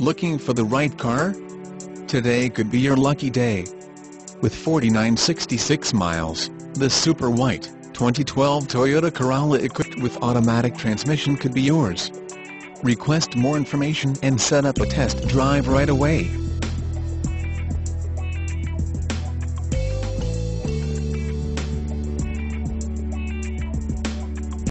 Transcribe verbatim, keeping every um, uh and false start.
Looking for the right car? Today could be your lucky day. With forty-nine sixty-six miles, the super white, twenty twelve Toyota Corolla equipped with automatic transmission could be yours. Request more information and set up a test drive right away.